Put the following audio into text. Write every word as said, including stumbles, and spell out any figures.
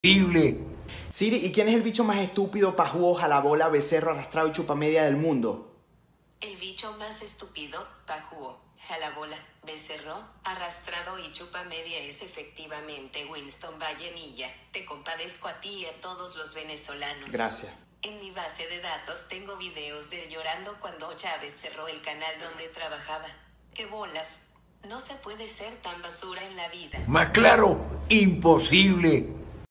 Imposible. Siri, ¿y quién es el bicho más estúpido, pajudo, jalabola, becerro, arrastrado y chupamedia del mundo? El bicho más estúpido, pajuo, jalabola, becerro, arrastrado y chupa media es efectivamente Winston Vallenilla. Te compadezco a ti y a todos los venezolanos. Gracias. En mi base de datos tengo videos de él llorando cuando Chávez cerró el canal donde trabajaba. ¡Qué bolas! No se puede ser tan basura en la vida. Más claro, imposible.